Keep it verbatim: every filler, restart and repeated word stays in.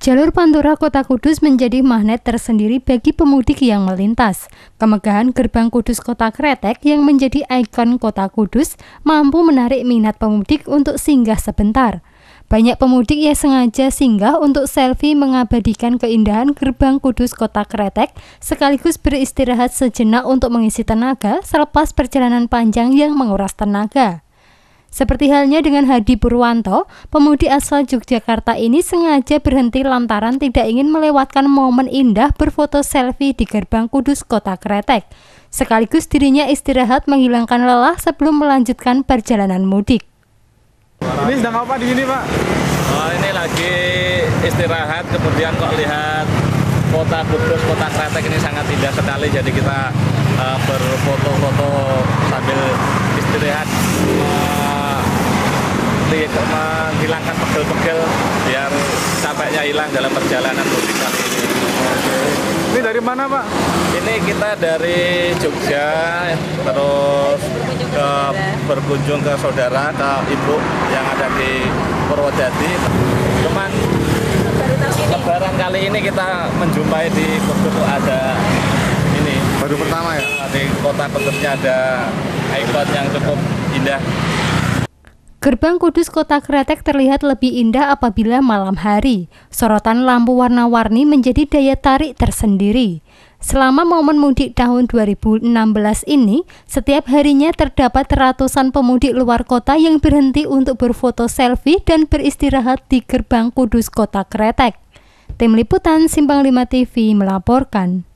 Jalur Pantura Kota Kudus menjadi magnet tersendiri bagi pemudik yang melintas. Kemegahan Gerbang Kudus Kota Kretek yang menjadi ikon Kota Kudus mampu menarik minat pemudik untuk singgah sebentar. Banyak pemudik yang sengaja singgah untuk selfie mengabadikan keindahan Gerbang Kudus Kota Kretek sekaligus beristirahat sejenak untuk mengisi tenaga selepas perjalanan panjang yang menguras tenaga. Seperti halnya dengan Hadi Purwanto, pemudik asal Yogyakarta ini sengaja berhenti lantaran tidak ingin melewatkan momen indah berfoto selfie di Gerbang Kudus Kota Kretek. Sekaligus dirinya istirahat menghilangkan lelah sebelum melanjutkan perjalanan mudik. Ini sedang apa di sini, Pak? Oh, ini lagi istirahat, kemudian kok lihat Kota Kudus Kota Kretek ini sangat indah sekali, jadi kita uh, berfoto-foto sambil istirahat, uh, menghilangkan pegel-pegel biar capeknya hilang dalam perjalanan mudik kali ini. Ini dari mana, Pak? Ini kita dari Jogja, terus ke berkunjung ke saudara, ke ibu yang ada di Purwodadi. Cuman Lebaran kali ini kita menjumpai di Kudus ada ini. Baru pertama ya? Di Kota Kudusnya ada ikon yang cukup indah. Gerbang Kudus Kota Kretek terlihat lebih indah apabila malam hari. Sorotan lampu warna-warni menjadi daya tarik tersendiri. Selama momen mudik tahun dua ribu enam belas ini, setiap harinya terdapat ratusan pemudik luar kota yang berhenti untuk berfoto selfie dan beristirahat di Gerbang Kudus Kota Kretek. Tim Liputan Simpang lima T V melaporkan.